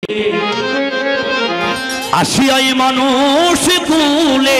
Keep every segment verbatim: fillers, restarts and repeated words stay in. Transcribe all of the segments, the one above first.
আসিয়াই মানুষ কুলে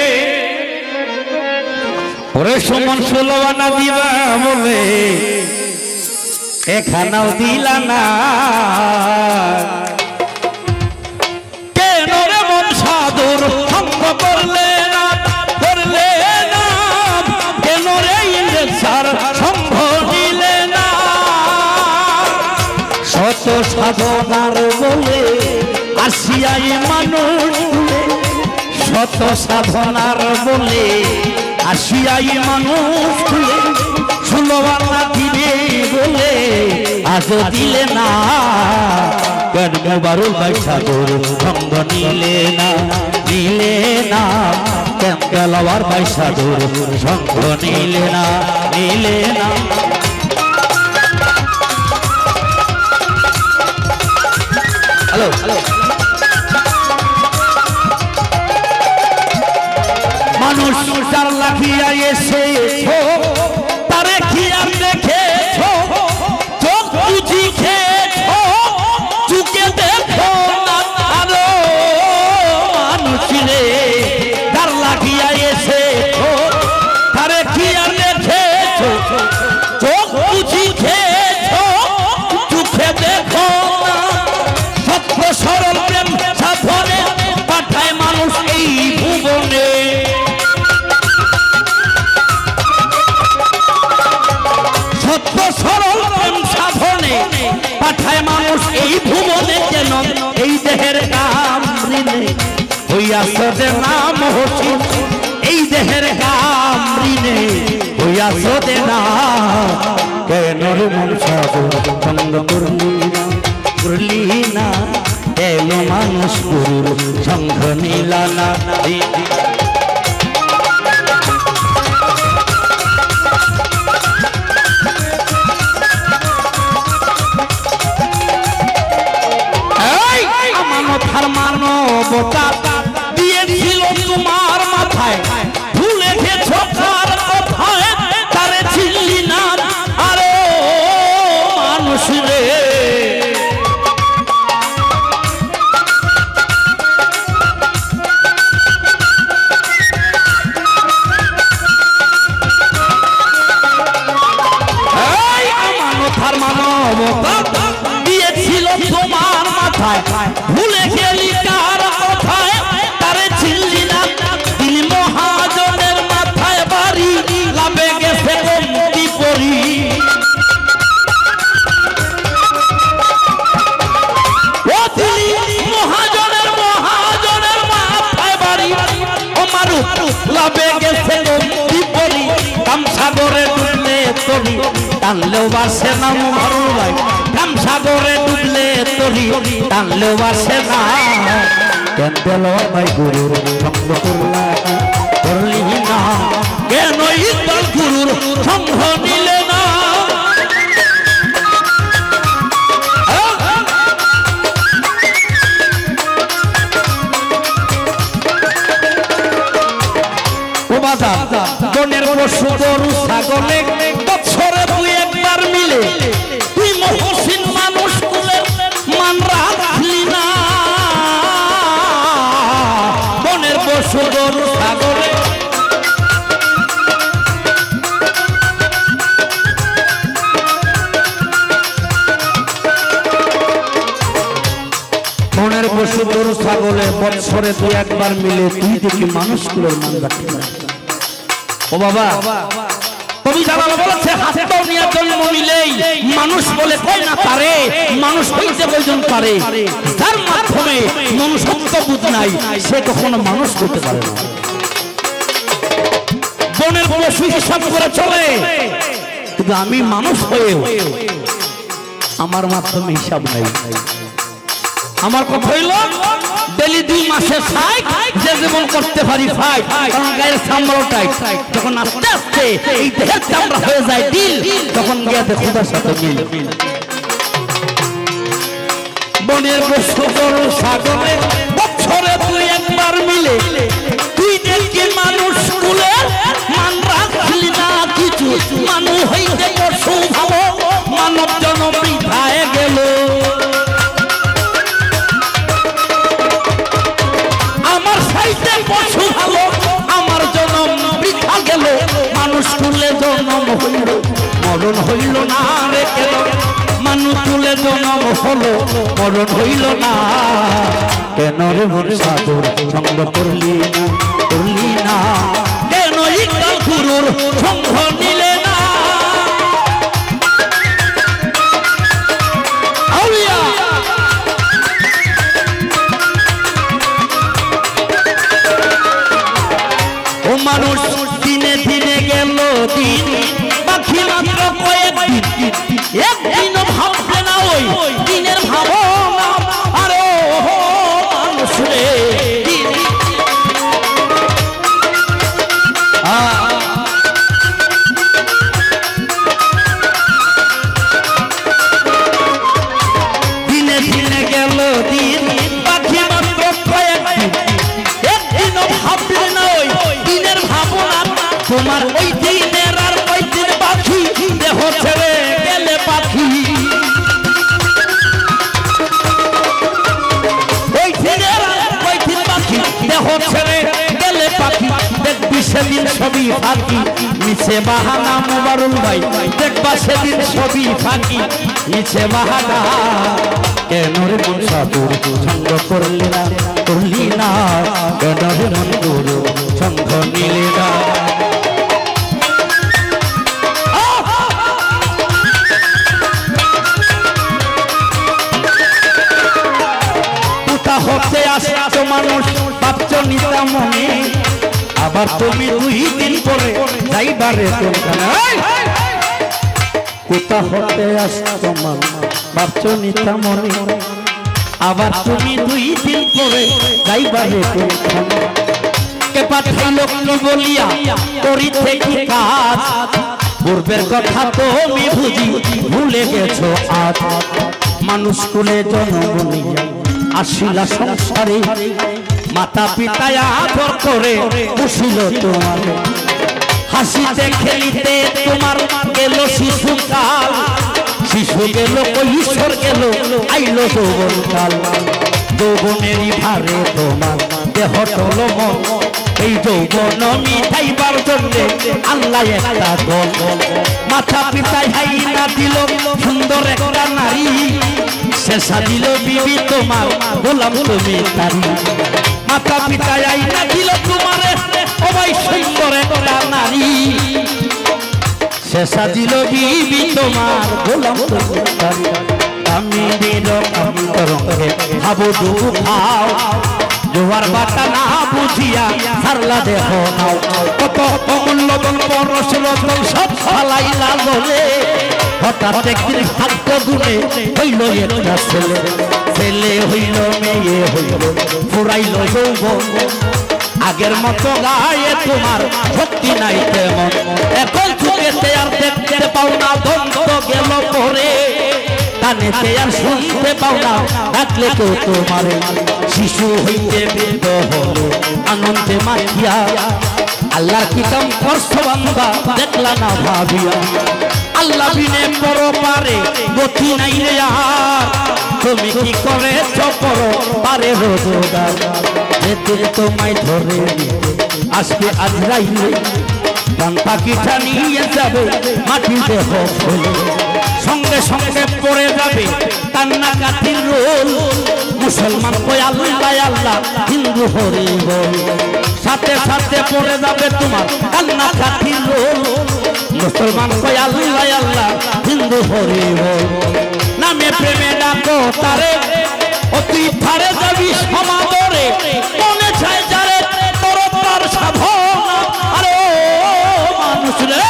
ওরে সমান ষোলো আনা দিবা বলে এখানেও দিলা না কেন রে মন সাধুর সঙ্গ করলে না করলে না কেন রে ইংরেজ স্যার সঙ্গ দিলে না শত সাধনার বলে আসিয়াই মানুষ শত সাধনার বলে আসিয়াই মানুষ ষোলো আনা দিবে বলে আজ দিলে না কেন মোবারক ভাই সাধুর সঙ্গ নিলে না নিলে না কেন গেলাওয়ার ভাই সাধুর সঙ্গ নিলে না নিলে না হ্যালো হ্যালো মানুষ তার লাখিয়া এসেছো তারে কি আর দেখেছো চোখ বুঝি খেয়েছো চুকে দেখো না আরো মানুষ রে তার লাখিয়া এসেছো তারে কি আর দেখেছো চোখ বুঝি খেয়েছো চুকে দেখো না সত্য সরল প্রেম সাধনে পাঠায় মানুষ এই ভুবনে সত্য সরল প্রেম সাধনে পাঠায় মানুষ এই ভুবনে যেন এই দেহের কাম ঋণে হইয়াছে যে নাম হসি এই দেহের কাম ঋণে হইয়াছে যে নাম কেন রে মন সাধুর সঙ্গ করলি না করলি না এলো মানুষ গুরুর সঙ্গ নিলা না মানবতা দিয়েছিল তোমার মাথায় ভুলে গেছো কার কথায় তারে ছিলি না আরে মানুষ রে মানবতার মানবতা দিয়েছিল তোমার মাথায় ভুলে গেলি কার কথায় তারে ছিলি না দিল মহাজনের মাথায় বাড়ি লাভে গেছে কমতি পরি ও দিলি মহাজনের মহাজনের মাথায় বাড়ি ও মারু লাভে গেছে কমতি পরি কামসাগরে ডুবলে তরি টানলেও বাসে না ভালো ভাই কামসাগরে ডুবলে তরি টানলেও বাসে না কেন গেলাওয়ার ভাই গুরুর সঙ্গ করলা করলি না কেন ইকবাল গুরুর সঙ্গ নিলে না ও বাবা বনের পশু গরু ছাগলে বছরে দুই একবার মিলে তুই মহসিন মানুষ কুলে মান রাখলি না বনের পশু গরু ছাগলে বনের পশু গরু ছাগলে বছরে দুই একবার মিলে তুই দেখি মানুষ কুলের মান রাখলি না ও বাবা কবি জালাল বলেছে হাসিব নিয়া জন্ম নিলেই মানুষ বলে কই না পারে মানুষ হইতে প্রয়োজন পারে যার মাধ্যমে মনুষ্যত্ব বুঝ নাই সে কখনো মানুষ হতে পারে না বনের পশু হিসাব করে চলে কিন্তু আমি মানুষ হয়েও আমার মাধ্যমে হিসাব নাই আমার কথা হইল ডেলি দুই মাসে সাইট যে যেমন করতে পারি ফাইট কারণ গায়ের সামরাও টাইট যখন আস্তে আস্তে এই দেহের চামড়া হয়ে যায় দিল তখন গিয়ে খোদার সাথে মিল বনের পশু গরু ছাগলে বছরে তুই একবার মিলে তুই দেখি মানুষ কুলে মান রাখলি না কিছু মানুষ হইতে পশু ভালো মানব জন বৃথায় গেল মরণ হইল না রে কেন মানুষ তুলে জনম হলো মরণ হইল না কেন রে মন সাধুর সঙ্গ করলি না করলি না কেন ইকবাল গুরুর সঙ্গ নিলে না আউলিয়া ও মানুষ দিনে দিনে গেল দিন বাকি মাত্র কয়েকদিন একদিনও ভাববে না ওই দিনের ভাবনা আরে মানুষ রে দিনে দিনে গেল দিন বাকি মাত্র কয়েকদিন একদিনও ভাববে না ওই দিনের ভাবনা তোমার ওই দিনের আর ওই দিন বাকি দেহ ছেড়ে গেলে পাখি ওই দিনের আর ওই দিন বাকি দেহ ছেড়ে গেলে পাখি দেখবি সেদিন সবই ফাঁকি নিচে বাহানা মোবারুল ভাই দেখবা সেদিন সবই ফাঁকি নিচে বাহানা কেন রে মন সাধুর সঙ্গ করলি না করলি না কেন রে মন গুরু সঙ্গ নিলি না হতে আসতো মানুষ ভাবছ নিতা মনে আবার তুমি দুই দিন পরে যাইবারে কোথা হতে আসতো মানুষ ভাবছ নিতা মনে আবার তুমি দুই দিন পরে যাইবারে কে পাঠাইল কি বলিয়া করিতে কি কাজ পূর্বের কথা তো আমি বুঝি ভুলে গেছো আজ মানুষ কুলে জন্ম নিয়া আসিলা সংসারে মাতা পিতায় আদর করে বসিল তোমার হাসিতে খেলিতে তোমার গেল শিশুকাল শিশু গেল কৈশোর গেল আইলো যৌবনকাল যৌবনেরই ভারে তোমার দেহ টল মন এই যৌবন মিটাইবার জন্যে আল্লাহ একটা দল মাতা পিতায় হাই না দিল সুন্দর একটা নারী শেষা দিল বিবি তোমার গোলাম তুমি তারি মাতা পিতা আইনা দিল তোমার সবাই সুন্দর একটা নারী শেষা দিল বিবি তোমার গোলাম তুমি তারি আমি দিল অন্তরঙ্গে ভাবো দুঃখ খাও জোয়ার বাটা না বুঝিয়া সারলা দেহ নাও কত অমূল্য পরশ রতন সব ফালাইলা বলে হঠাৎ একদিন ভাগ্য গুণে হইল একটা ছেলে ছেলে হইল মেয়ে হইল ফুরাইল যৌবন আগের মতো গায়ে তোমার শক্তি নাই তেমন এখন চুকেতে আর দেখতে পাও না দ্বন্দ্ব গেল পরে কানেতে আর শুনতে পাও না ডাকলে কেউ তোমারে শিশু হইতে বৃদ্ধ হলো আনন্দে মাখিয়া আল্লাহ কি কাম করছো বান্দা দেখলা না ভাবিয়া আল্লাহ বিনে পরপারে গতি নাই রে আর তুমি কি করেছো পরো পারে রোজগার যেতে তোমায় ধরে আজকে আজরাইলে প্রাণ পাখিটা নিয়ে যাবে মাটির দেহ ফেলে সঙ্গে সঙ্গে পড়ে যাবে কান্না কাঠির রোল মুসলমান কই আল্লাহ আল্লাহ হিন্দু হরি বল সাথে সাথে পড়ে যাবে তোমার কান্না কাঠির রোল মুসলমান কই আল্লাহ আল্লাহ হিন্দু হরি বল নামে প্রেমে ডাকো তারে অতি ধারে যাবি সমাদরে মনে চায় যারে তোর তার সাধনা আরে মানুষ রে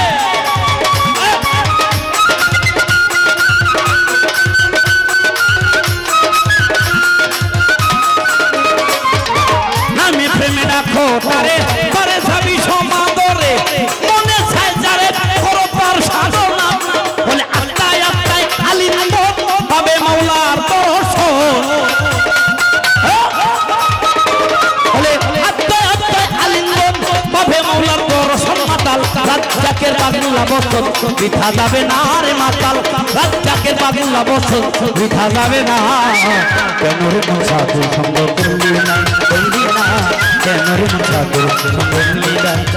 নামে প্রেমে ডাকো তারে তারে যাবি সমাদরে মনে চায় যারে তোর তার সাধনা বলে আত্মায় আত্মায় আলিঙ্গন পাবে মাওলার দর্শন বলে আত্মায় আত্মায় আলিঙ্গন পাবে মাওলার দর্শন মাতাল রাজ্জাকের বাগুলা বছর বৃথা যাবে না রে মাতাল রাজ্জাকের বাগুলা বছর বৃথা যাবে না কেন রে সাধু সঙ্গ করলি না করলি না কেন রে সাধু সঙ্গ করলি না